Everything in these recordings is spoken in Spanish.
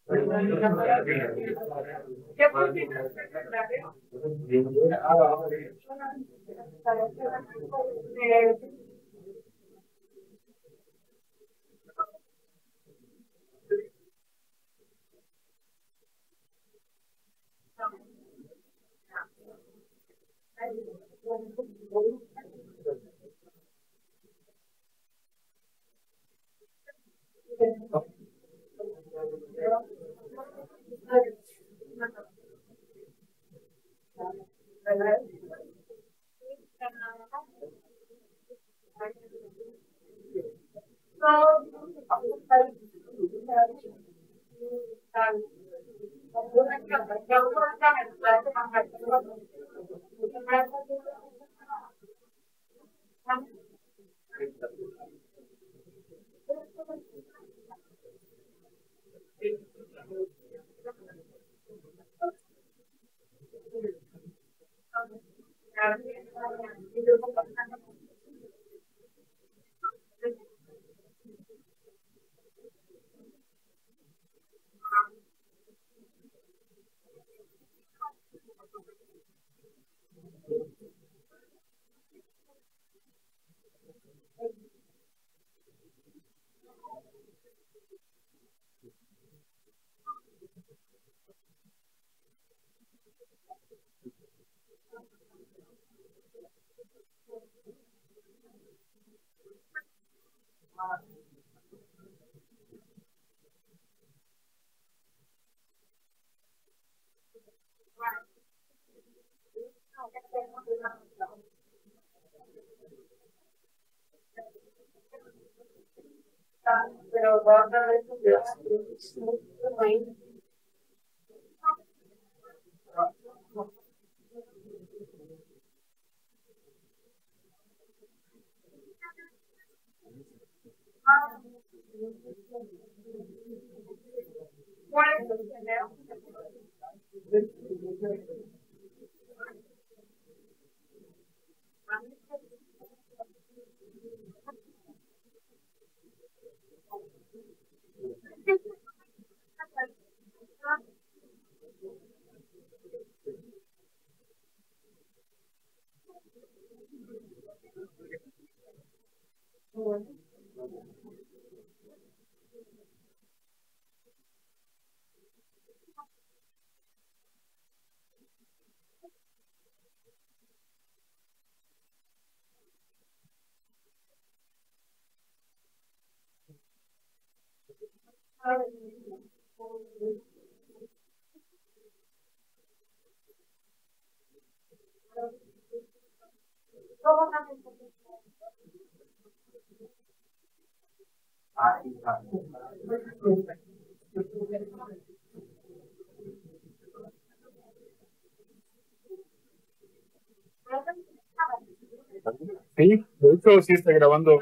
Sí, de hecho sí está grabando.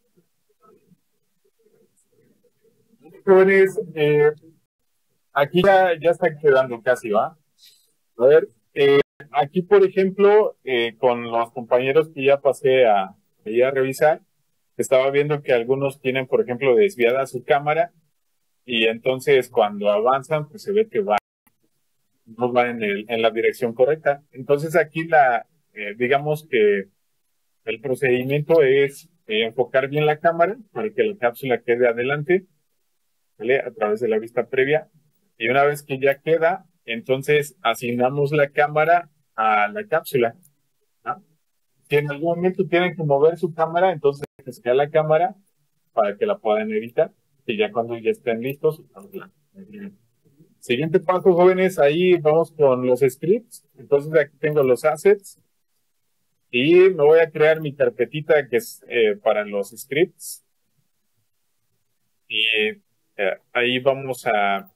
Jóvenes, aquí ya está quedando casi, ¿va? A ver, aquí por ejemplo, con los compañeros que ya pasé ahí a revisar, estaba viendo que algunos tienen, por ejemplo, desviada su cámara y entonces cuando avanzan, pues se ve que no va en la dirección correcta. Entonces aquí digamos que el procedimiento es enfocar bien la cámara para que la cápsula quede adelante, ¿vale? A través de la vista previa. Y una vez que ya queda, entonces asignamos la cámara a la cápsula, ¿no? Si en algún momento tienen que mover su cámara, entonces se queda la cámara para que la puedan editar. Y ya cuando ya estén listos, siguiente paso, jóvenes, ahí vamos con los scripts. Entonces aquí tengo los assets y me voy a crear mi carpetita que es para los scripts. Y ahí vamos a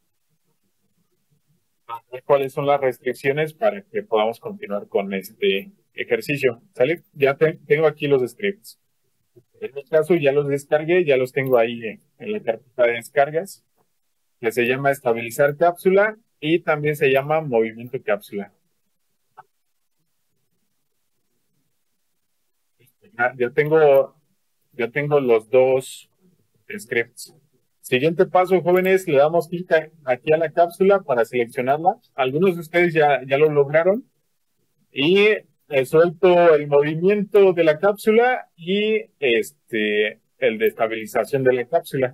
ver cuáles son las restricciones para que podamos continuar con este ejercicio. ¿Sale? Ya tengo aquí los scripts. En mi caso ya los descargué, ya los tengo ahí en la carpeta de descargas, que se llama estabilizar cápsula y también se llama movimiento cápsula. Ya tengo los dos scripts. Siguiente paso, jóvenes, le damos clic aquí a la cápsula para seleccionarla. Algunos de ustedes ya lo lograron. Y suelto el movimiento de la cápsula y el de estabilización de la cápsula.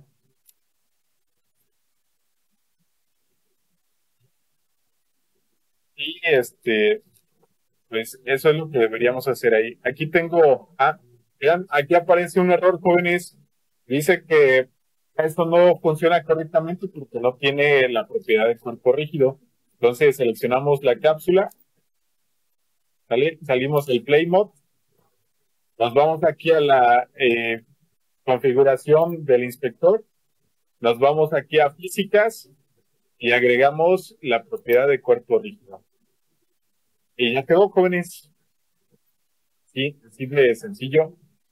Y pues eso es lo que deberíamos hacer ahí. Aquí tengo, vean, aquí aparece un error, jóvenes. Dice que esto no funciona correctamente porque no tiene la propiedad de cuerpo rígido. Entonces seleccionamos la cápsula, salimos del Play Mode, nos vamos aquí a la configuración del inspector, nos vamos aquí a físicas y agregamos la propiedad de cuerpo rígido. Y ya quedó, jóvenes. Sí, así de sencillo.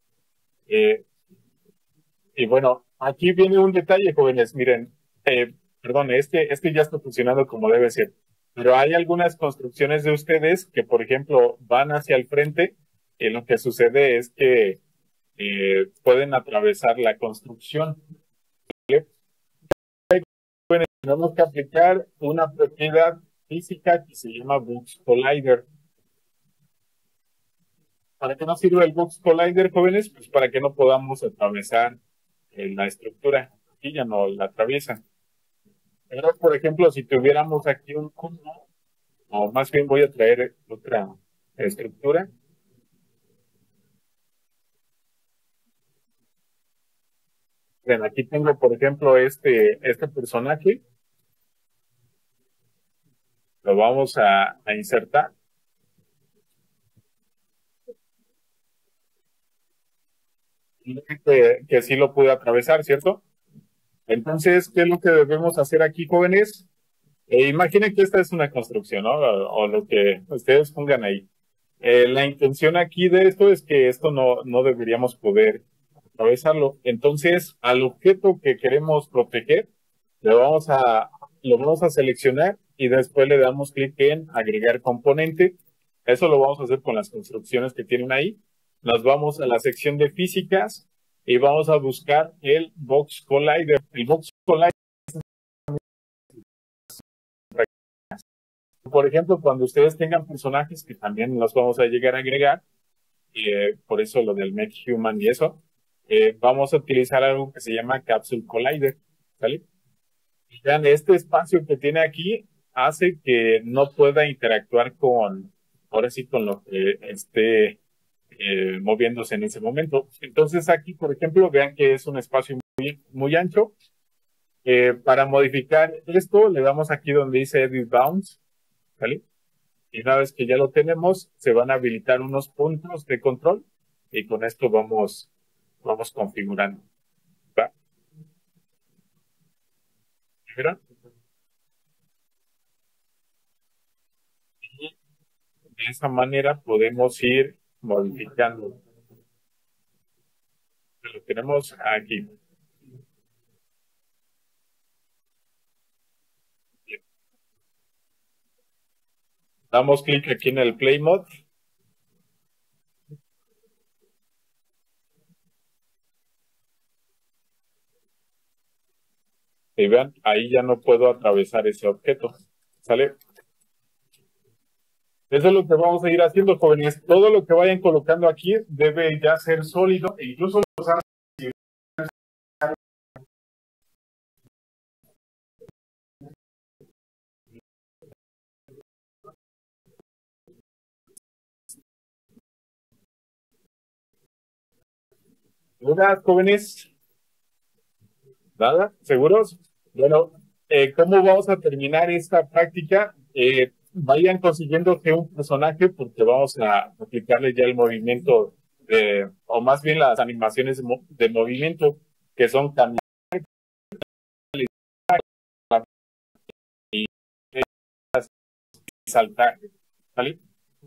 Y bueno, aquí viene un detalle, jóvenes. Miren, perdón, este ya está funcionando como debe ser. Pero hay algunas construcciones de ustedes que, por ejemplo, van hacia el frente y lo que sucede es que pueden atravesar la construcción. Tenemos que aplicar una propiedad física que se llama Box Collider. ¿Para qué nos sirve el Box Collider, jóvenes? Pues para que no podamos atravesar la estructura. Aquí ya no la atraviesan. Pero, por ejemplo, si tuviéramos aquí un cubo, o más bien voy a traer otra estructura. Bien, aquí tengo, por ejemplo, este personaje. Lo vamos a insertar. Que sí lo pude atravesar, ¿cierto? Entonces, ¿qué es lo que debemos hacer aquí, jóvenes? Imaginen que esta es una construcción, ¿no? O lo que ustedes pongan ahí. La intención aquí de esto es que esto no deberíamos poder atravesarlo. Entonces, al objeto que queremos proteger, lo vamos a seleccionar y después le damos clic en agregar componente. Eso lo vamos a hacer con las construcciones que tienen ahí. Nos vamos a la sección de físicas y vamos a buscar el Box Collider. El Box Collider, por ejemplo, cuando ustedes tengan personajes que también los vamos a llegar a agregar, por eso lo del Make Human y eso, vamos a utilizar algo que se llama Capsule Collider, ¿vale? Vean, este espacio que tiene aquí hace que no pueda interactuar ahora sí, con lo que esté moviéndose en ese momento. Entonces aquí, por ejemplo, vean que es un espacio muy ancho. Para modificar esto, le damos aquí donde dice Edit Bounds, ¿vale? Y una vez que ya lo tenemos, se van a habilitar unos puntos de control y con esto vamos configurando. ¿Va? ¿Vieron? Y de esa manera podemos ir modificando. Lo tenemos aquí. Damos clic aquí en el Play Mode. Y vean, ahí ya no puedo atravesar ese objeto. ¿Sale? Eso es lo que vamos a ir haciendo, jóvenes. Todo lo que vayan colocando aquí debe ya ser sólido e incluso los ¿dudas, jóvenes? ¿Nada? ¿Seguros? Bueno, ¿cómo vamos a terminar esta práctica? Vayan consiguiéndose un personaje porque vamos a aplicarle ya el movimiento, o más bien las animaciones de movimiento, que son caminar y saltar. ¿Vale?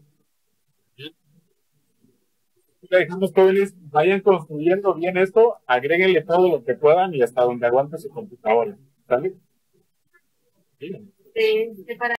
Dejamos, jóvenes, vayan construyendo bien esto, agréguenle todo lo que puedan y hasta donde aguante su computadora. ¿Vale? Sí.